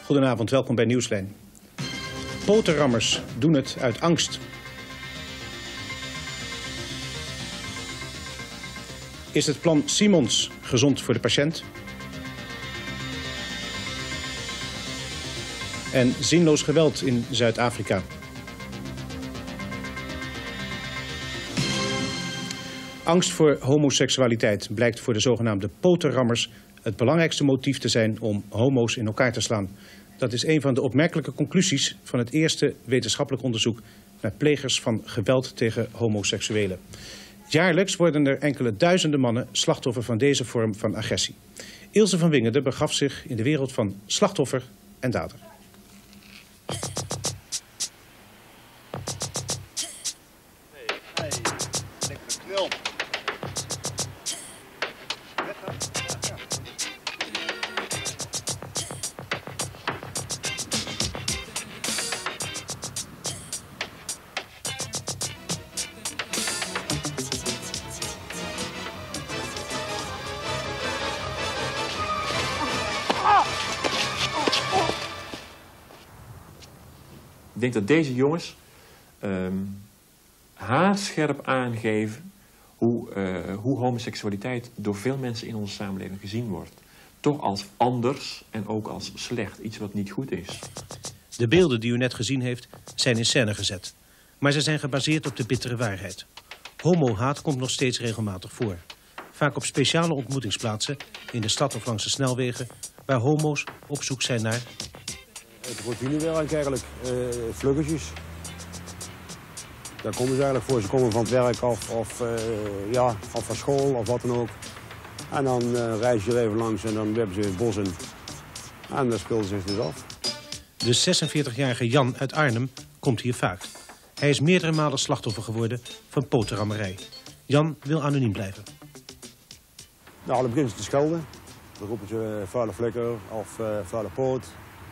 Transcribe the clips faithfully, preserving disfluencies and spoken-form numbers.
Goedenavond, welkom bij Nieuwslijn. Potenrammers doen het uit angst. Is het plan Simons gezond voor de patiënt? En zinloos geweld in Zuid-Afrika. Angst voor homoseksualiteit blijkt voor de zogenaamde potenrammers het belangrijkste motief te zijn om homo's in elkaar te slaan. Dat is een van de opmerkelijke conclusies van het eerste wetenschappelijk onderzoek naar plegers van geweld tegen homoseksuelen. Jaarlijks worden er enkele duizenden mannen slachtoffer van deze vorm van agressie. Ilse van Wingerde begaf zich in de wereld van slachtoffer en dader. Ik denk dat deze jongens um, haarscherp aangeven hoe, uh, hoe homoseksualiteit door veel mensen in onze samenleving gezien wordt. Toch als anders en ook als slecht, iets wat niet goed is. De beelden die u net gezien heeft zijn in scène gezet. Maar ze zijn gebaseerd op de bittere waarheid. Homohaat komt nog steeds regelmatig voor. Vaak op speciale ontmoetingsplaatsen in de stad of langs de snelwegen, waar homo's op zoek zijn naar... Het routinewerk eigenlijk, uh, vluggetjes. Daar komen ze eigenlijk voor. Ze komen van het werk af of, uh, ja, of van school of wat dan ook. En dan uh, reis je er even langs en dan hebben ze het bos in. En dan speelden ze zich dus af. De zesenveertigjarige Jan uit Arnhem komt hier vaak. Hij is meerdere malen slachtoffer geworden van potenrammerij. Jan wil anoniem blijven. Nou, dan beginnen ze te schelden. Dan roepen ze uh, vuile flikker of uh, vuile poot.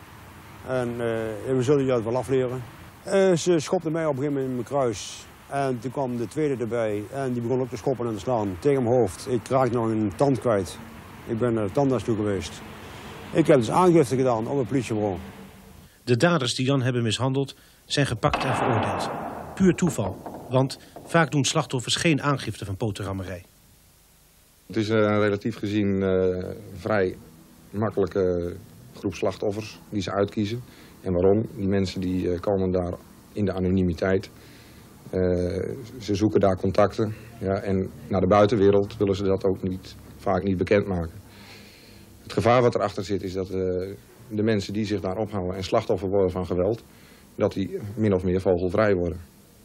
En uh, we zullen je dat wel afleren. Uh, ze schopte mij op een gegeven moment in mijn kruis. En toen kwam de tweede erbij. En die begon ook te schoppen en te slaan tegen mijn hoofd. Ik raakte nog een tand kwijt. Ik ben naar de tandarts toe geweest. Ik heb dus aangifte gedaan op het politiebureau. De daders die Jan hebben mishandeld zijn gepakt en veroordeeld. Puur toeval. Want vaak doen slachtoffers geen aangifte van potenrammerij. Het is een relatief gezien uh, vrij makkelijke groep slachtoffers die ze uitkiezen. En waarom? Die mensen die uh, komen daar in de anonimiteit. Uh, ze zoeken daar contacten. Ja, en naar de buitenwereld willen ze dat ook niet, vaak niet bekendmaken. Het gevaar wat erachter zit is dat uh, de mensen die zich daar ophouden en slachtoffer worden van geweld, dat die min of meer vogelvrij worden.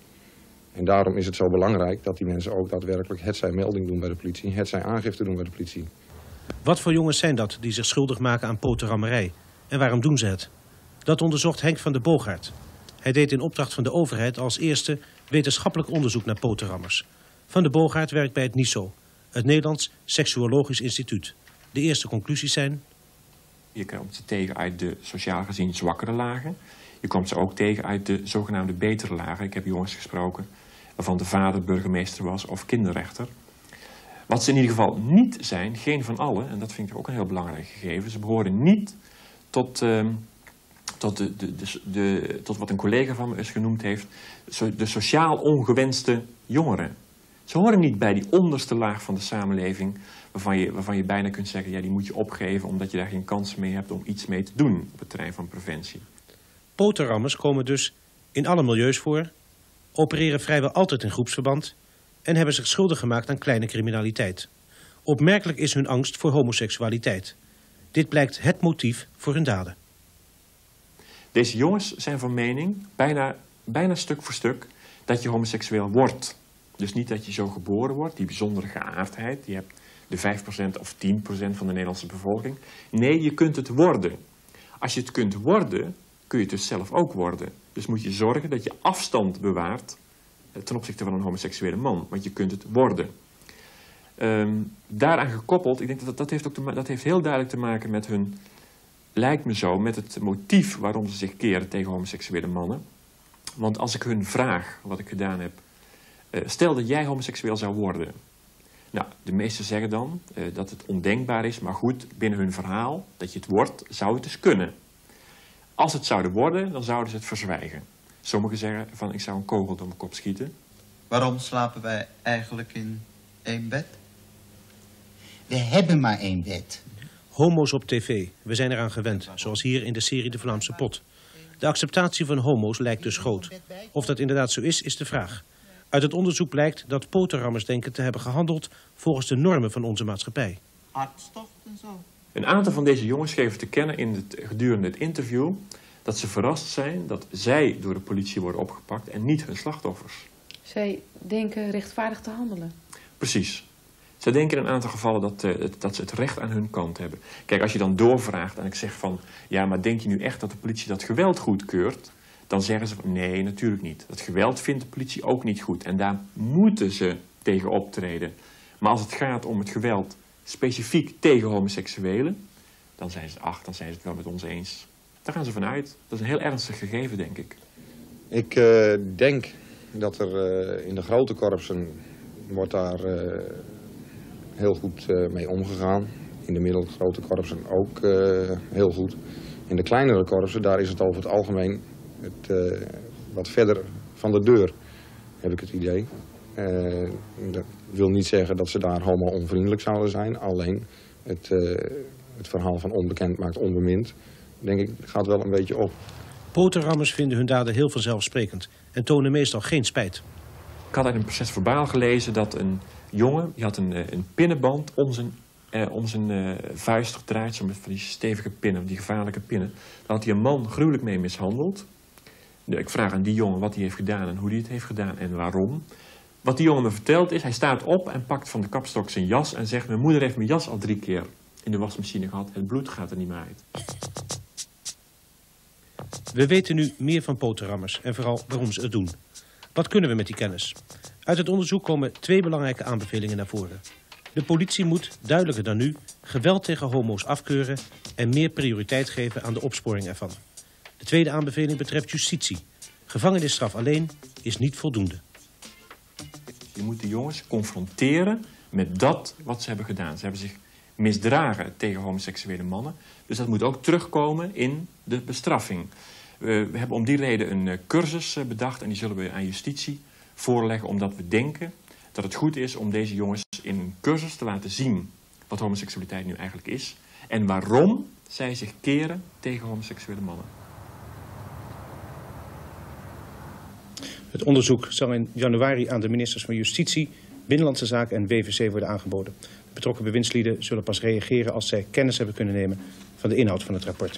En daarom is het zo belangrijk dat die mensen ook daadwerkelijk hetzij melding doen bij de politie, hetzij aangifte doen bij de politie. Wat voor jongens zijn dat die zich schuldig maken aan potenrammerij? En waarom doen ze het? Dat onderzocht Henk van de Boogaard. Hij deed in opdracht van de overheid als eerste wetenschappelijk onderzoek naar potenrammers. Van de Boogaard werkt bij het N I S O, het Nederlands Seksuologisch Instituut. De eerste conclusies zijn... Je komt ze tegen uit de sociaal gezien zwakkere lagen. Je komt ze ook tegen uit de zogenaamde betere lagen. Ik heb jongens gesproken waarvan de vader burgemeester was of kinderrechter. Wat ze in ieder geval niet zijn, geen van allen, en dat vind ik ook een heel belangrijk gegeven, ze behoren niet tot, uh, tot, de, de, de, de, tot wat een collega van me eens genoemd heeft, de sociaal ongewenste jongeren. Ze horen niet bij die onderste laag van de samenleving, waarvan je, waarvan je bijna kunt zeggen, ja, die moet je opgeven omdat je daar geen kans mee hebt om iets mee te doen op het terrein van preventie. Potenrammers komen dus in alle milieus voor, opereren vrijwel altijd in groepsverband en hebben zich schuldig gemaakt aan kleine criminaliteit. Opmerkelijk is hun angst voor homoseksualiteit. Dit blijkt het motief voor hun daden. Deze jongens zijn van mening, bijna, bijna stuk voor stuk, dat je homoseksueel wordt. Dus niet dat je zo geboren wordt, die bijzondere geaardheid. Je hebt de vijf procent of tien procent van de Nederlandse bevolking. Nee, je kunt het worden. Als je het kunt worden, kun je het dus zelf ook worden. Dus moet je zorgen dat je afstand bewaart ten opzichte van een homoseksuele man. Want je kunt het worden. Um, daaraan gekoppeld, ik denk dat dat heeft, ook te, dat heeft heel duidelijk te maken met hun, lijkt me zo, met het motief waarom ze zich keren tegen homoseksuele mannen. Want als ik hun vraag, wat ik gedaan heb, uh, stel dat jij homoseksueel zou worden. Nou, de meesten zeggen dan uh, dat het ondenkbaar is, maar goed, binnen hun verhaal, dat je het wordt, zou het dus kunnen. Als het zouden worden, dan zouden ze het verzwijgen. Sommigen zeggen van ik zou een kogel door mijn kop schieten. Waarom slapen wij eigenlijk in één bed? We hebben maar één bed. Homo's op tv. We zijn eraan gewend, zoals hier in de serie De Vlaamse Pot. De acceptatie van homo's lijkt dus groot. Of dat inderdaad zo is, is de vraag. Uit het onderzoek blijkt dat poterrammers denken te hebben gehandeld volgens de normen van onze maatschappij. Hartstocht en zo. Een aantal van deze jongens geven te kennen in het, gedurende het interview dat ze verrast zijn dat zij door de politie worden opgepakt en niet hun slachtoffers. Zij denken rechtvaardig te handelen. Precies. Zij denken in een aantal gevallen dat, uh, dat ze het recht aan hun kant hebben. Kijk, als je dan doorvraagt en ik zeg van, ja, maar denk je nu echt dat de politie dat geweld goedkeurt? Dan zeggen ze van, nee, natuurlijk niet. Dat geweld vindt de politie ook niet goed en daar moeten ze tegen optreden. Maar als het gaat om het geweld specifiek tegen homoseksuelen, dan zijn ze, ach, dan zijn ze het wel met ons eens. Daar gaan ze vanuit. Dat is een heel ernstig gegeven, denk ik. Ik uh, denk dat er uh, in de grote korpsen wordt daar uh, heel goed uh, mee omgegaan. In de middelgrote korpsen ook uh, heel goed. In de kleinere korpsen, daar is het over het algemeen het, uh, wat verder van de deur, heb ik het idee. Uh, dat wil niet zeggen dat ze daar homo-onvriendelijk zouden zijn. Alleen het, uh, het verhaal van onbekend maakt onbemind, denk ik, gaat wel een beetje op. Poterrammers vinden hun daden heel vanzelfsprekend en tonen meestal geen spijt. Ik had uit een proces verbaal gelezen dat een jongen, die had een, een pinnenband om zijn, eh, om zijn uh, vuist gedraaid, zo met van die stevige pinnen, die gevaarlijke pinnen. Daar had hij een man gruwelijk mee mishandeld. Nu, ik vraag aan die jongen wat hij heeft gedaan en hoe hij het heeft gedaan en waarom. Wat die jongen me vertelt is, hij staat op en pakt van de kapstok zijn jas en zegt, mijn moeder heeft mijn jas al drie keer in de wasmachine gehad, het bloed gaat er niet meer uit. We weten nu meer van poterrammers en vooral waarom ze het doen. Wat kunnen we met die kennis? Uit het onderzoek komen twee belangrijke aanbevelingen naar voren. De politie moet, duidelijker dan nu, geweld tegen homo's afkeuren en meer prioriteit geven aan de opsporing ervan. De tweede aanbeveling betreft justitie. Gevangenisstraf alleen is niet voldoende. Je moet de jongens confronteren met dat wat ze hebben gedaan. Ze hebben zich misdragen tegen homoseksuele mannen. Dus dat moet ook terugkomen in de bestraffing. We hebben om die reden een cursus bedacht en die zullen we aan justitie voorleggen, omdat we denken dat het goed is om deze jongens in een cursus te laten zien wat homoseksualiteit nu eigenlijk is en waarom zij zich keren tegen homoseksuele mannen. Het onderzoek zal in januari aan de ministers van Justitie, Binnenlandse Zaken en W V C worden aangeboden. De betrokken bewindslieden zullen pas reageren als zij kennis hebben kunnen nemen van de inhoud van het rapport.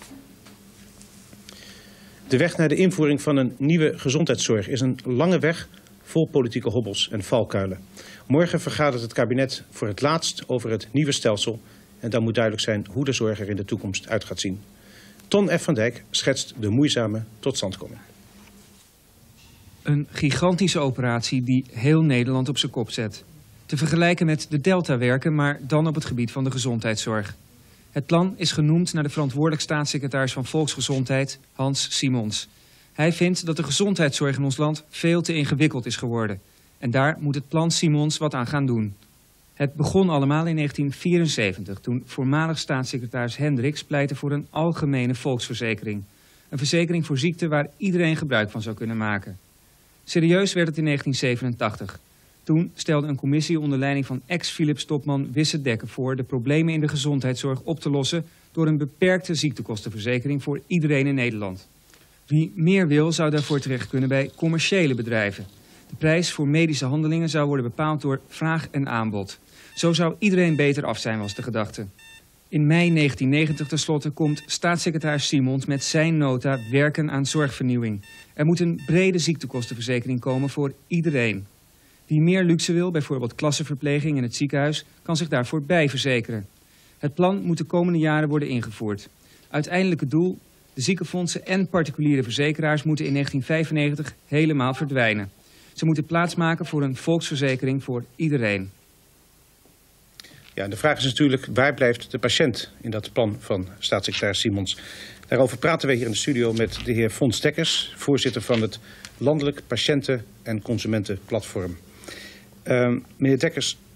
De weg naar de invoering van een nieuwe gezondheidszorg is een lange weg vol politieke hobbels en valkuilen. Morgen vergadert het kabinet voor het laatst over het nieuwe stelsel en dan moet duidelijk zijn hoe de zorg er in de toekomst uit gaat zien. Ton F. van Dijk schetst de moeizame totstandkoming. Een gigantische operatie die heel Nederland op zijn kop zet. Te vergelijken met de Delta-werken, maar dan op het gebied van de gezondheidszorg. Het plan is genoemd naar de verantwoordelijk staatssecretaris van Volksgezondheid, Hans Simons. Hij vindt dat de gezondheidszorg in ons land veel te ingewikkeld is geworden. En daar moet het plan Simons wat aan gaan doen. Het begon allemaal in negentien vierenzeventig, toen voormalig staatssecretaris Hendricks pleitte voor een algemene volksverzekering. Een verzekering voor ziekten waar iedereen gebruik van zou kunnen maken. Serieus werd het in negentien zevenentachtig. Toen stelde een commissie onder leiding van ex-Philips-topman Wisse Dekker voor de problemen in de gezondheidszorg op te lossen door een beperkte ziektekostenverzekering voor iedereen in Nederland. Wie meer wil zou daarvoor terecht kunnen bij commerciële bedrijven. De prijs voor medische handelingen zou worden bepaald door vraag en aanbod. Zo zou iedereen beter af zijn, was de gedachte. In mei negentien negentig tenslotte komt staatssecretaris Simons met zijn nota werken aan zorgvernieuwing. Er moet een brede ziektekostenverzekering komen voor iedereen. Wie meer luxe wil, bijvoorbeeld klassenverpleging in het ziekenhuis, kan zich daarvoor bijverzekeren. Het plan moet de komende jaren worden ingevoerd. Uiteindelijke doel, de ziekenfondsen en particuliere verzekeraars moeten in negentien vijfennegentig helemaal verdwijnen. Ze moeten plaatsmaken voor een volksverzekering voor iedereen. Ja, de vraag is natuurlijk, waar blijft de patiënt in dat plan van staatssecretaris Simons? Daarover praten wij hier in de studio met de heer Fons Dekkers, voorzitter van het Landelijk Patiënten- en Consumentenplatform. Uh, meneer Dekkers,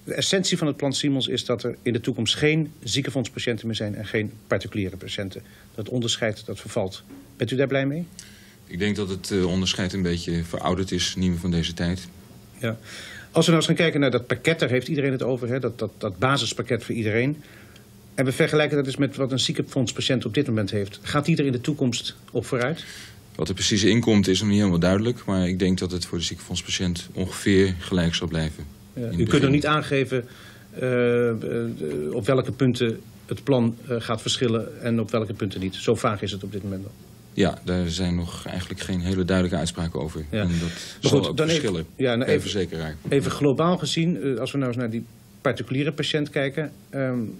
De essentie van het plan Siemens is dat er in de toekomst geen ziekenfondspatiënten meer zijn en geen particuliere patiënten. Dat onderscheid dat vervalt. Bent u daar blij mee? Ik denk dat het uh, onderscheid een beetje verouderd is, niet meer van deze tijd. Ja. Als we nou eens gaan kijken naar dat pakket, daar heeft iedereen het over, hè? Dat, dat, dat basispakket voor iedereen. En we vergelijken dat eens met wat een ziekenfondspatiënt op dit moment heeft. Gaat die er in de toekomst op vooruit? Wat er precies inkomt is nog niet helemaal duidelijk, maar ik denk dat het voor de ziekenfondspatiënt ongeveer gelijk zal blijven. Ja, u kunt nog niet aangeven uh, uh, op welke punten het plan uh, gaat verschillen en op welke punten niet. Zo vaag is het op dit moment nog. Ja, daar zijn nog eigenlijk geen hele duidelijke uitspraken over. Ja. En dat maar zal goed, ook dan verschillen even, ja, nou per even, verzekeraar. Even globaal gezien, uh, als we nou eens naar die particuliere patiënt kijken, um,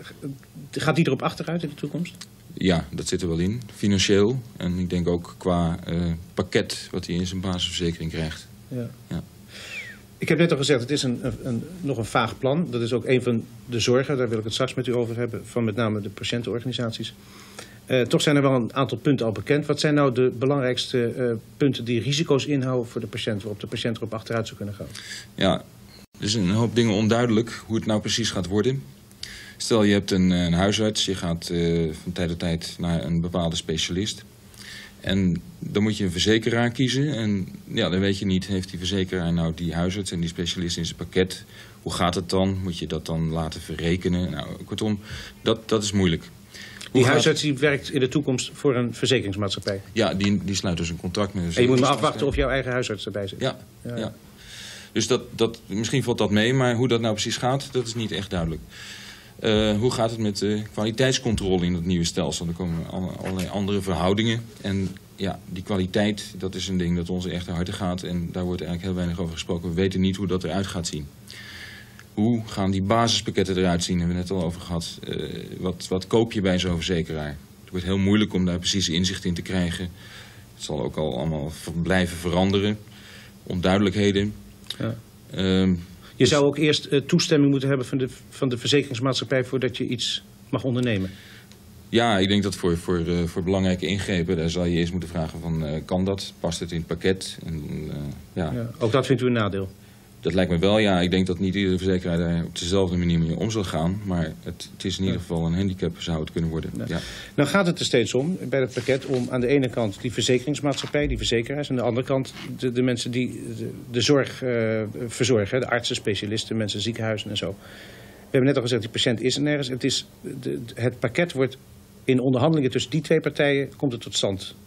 gaat die erop achteruit in de toekomst? Ja, dat zit er wel in. Financieel en ik denk ook qua uh, pakket wat hij in zijn basisverzekering krijgt. Ja. Ja. Ik heb net al gezegd, het is een, een, een, nog een vaag plan. Dat is ook een van de zorgen, daar wil ik het straks met u over hebben, van met name de patiëntenorganisaties. Uh, toch zijn er wel een aantal punten al bekend. Wat zijn nou de belangrijkste uh, punten die risico's inhouden voor de patiënt, waarop de patiënt erop achteruit zou kunnen gaan? Ja, er is een hoop dingen onduidelijk hoe het nou precies gaat worden. Stel je hebt een, een huisarts, je gaat uh, van tijd tot tijd naar een bepaalde specialist. En dan moet je een verzekeraar kiezen. En ja, dan weet je niet, heeft die verzekeraar nou die huisarts en die specialist in zijn pakket? Hoe gaat het dan? Moet je dat dan laten verrekenen? Nou, kortom, dat, dat is moeilijk. Hoe die gaat... huisarts die werkt in de toekomst voor een verzekeringsmaatschappij? Ja, die, die sluit dus een contract met een en je moet maar afwachten of jouw eigen huisarts erbij zit? Ja, ja. ja. Dus dat, dat, misschien valt dat mee, maar hoe dat nou precies gaat, dat is niet echt duidelijk. Uh, hoe gaat het met de kwaliteitscontrole in het nieuwe stelsel? Er komen allerlei andere verhoudingen. En ja, die kwaliteit, dat is een ding dat ons echt ter harte gaat. En daar wordt eigenlijk heel weinig over gesproken. We weten niet hoe dat eruit gaat zien. Hoe gaan die basispakketten eruit zien? Daar hebben we net al over gehad. Uh, wat, wat koop je bij zo'n verzekeraar? Het wordt heel moeilijk om daar precies inzicht in te krijgen. Het zal ook al allemaal blijven veranderen. Onduidelijkheden. Ja. Uh, Je zou ook eerst uh, toestemming moeten hebben van de, van de verzekeringsmaatschappij voordat je iets mag ondernemen. Ja, ik denk dat voor, voor, uh, voor belangrijke ingrepen, daar zal je eerst moeten vragen van, uh, kan dat? Past het in het pakket? En, uh, ja. Ja, ook dat vindt u een nadeel? Dat lijkt me wel, ja. Ik denk dat niet iedere verzekeraar daar op dezelfde manier mee om zal gaan. Maar het, het is in ieder geval een handicap, zou het kunnen worden. Ja. Ja. Nou gaat het er steeds om, bij het pakket, om aan de ene kant die verzekeringsmaatschappij, die verzekeraars. En aan de andere kant de, de mensen die de, de zorg uh, verzorgen. De artsen, specialisten, mensen, ziekenhuizen en zo. We hebben net al gezegd, die patiënt is er nergens. Het, is, de, het pakket wordt in onderhandelingen tussen die twee partijen, komt het tot stand.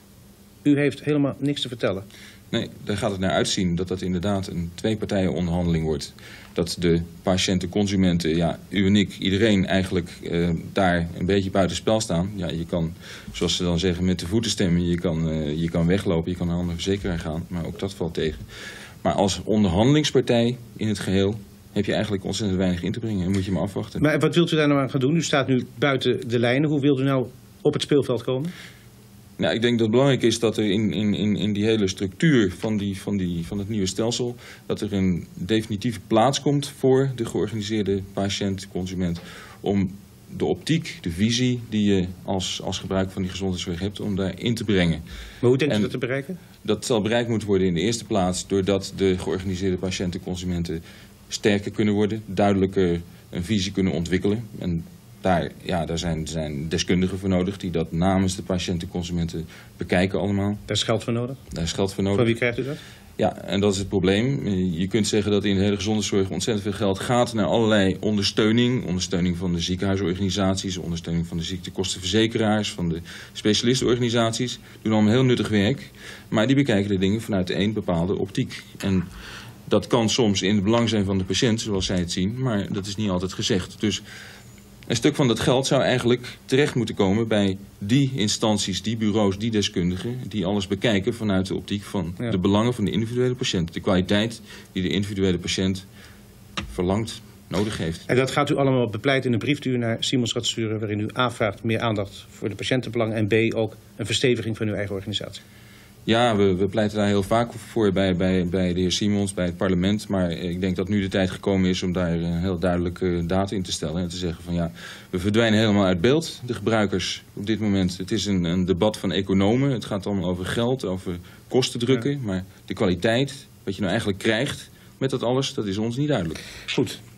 U heeft helemaal niks te vertellen. Nee, daar gaat het naar uitzien dat dat inderdaad een twee-partijen onderhandeling wordt. Dat de patiënten, consumenten, ja, u en ik, iedereen eigenlijk uh, daar een beetje buitenspel staan. Ja, je kan, zoals ze dan zeggen, met de voeten stemmen. Je kan, uh, je kan weglopen, je kan naar een andere verzekeraar gaan. Maar ook dat valt tegen. Maar als onderhandelingspartij in het geheel heb je eigenlijk ontzettend weinig in te brengen. En moet je maar afwachten. Maar wat wilt u daar nou aan gaan doen? U staat nu buiten de lijnen. Hoe wilt u nou op het speelveld komen? Nou, ik denk dat het belangrijk is dat er in, in, in, in die hele structuur van, die, van, die, van het nieuwe stelsel, dat er een definitieve plaats komt voor de georganiseerde patiënt, consument, om de optiek, de visie die je als, als gebruiker van die gezondheidszorg hebt, om daar in te brengen. Maar hoe denkt en u dat te bereiken? Dat zal bereikt moeten worden in de eerste plaats doordat de georganiseerde patiënten, consumenten sterker kunnen worden, duidelijker een visie kunnen ontwikkelen. En Daar, ja, daar zijn, zijn deskundigen voor nodig die dat namens de patiënten, consumenten bekijken allemaal. Daar is geld voor nodig? Daar is geld voor nodig. Van wie krijgt u dat? Ja, en dat is het probleem. Je kunt zeggen dat in de hele gezondheidszorg ontzettend veel geld gaat naar allerlei ondersteuning. Ondersteuning van de ziekenhuisorganisaties, ondersteuning van de ziektekostenverzekeraars, van de specialistenorganisaties. Doen allemaal heel nuttig werk, maar die bekijken de dingen vanuit één bepaalde optiek. En dat kan soms in het belang zijn van de patiënt, zoals zij het zien, maar dat is niet altijd gezegd. Dus een stuk van dat geld zou eigenlijk terecht moeten komen bij die instanties, die bureaus, die deskundigen, die alles bekijken vanuit de optiek van ja. de belangen van de individuele patiënt. De kwaliteit die de individuele patiënt verlangt, nodig heeft. En dat gaat u allemaal bepleiten in een brief die u naar Siemens gaat sturen, waarin u A vraagt meer aandacht voor de patiëntenbelangen en B ook een versteviging van uw eigen organisatie. Ja, we, we pleiten daar heel vaak voor bij, bij, bij de heer Siemens, bij het parlement. Maar ik denk dat nu de tijd gekomen is om daar een heel duidelijke datum in te stellen. En te zeggen van ja, we verdwijnen helemaal uit beeld, de gebruikers op dit moment. Het is een, een debat van economen. Het gaat allemaal over geld, over kosten drukken. Ja. Maar de kwaliteit, wat je nou eigenlijk krijgt met dat alles, dat is ons niet duidelijk. Goed.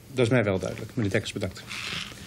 Dat is mij wel duidelijk. Meneer Dekkers, bedankt.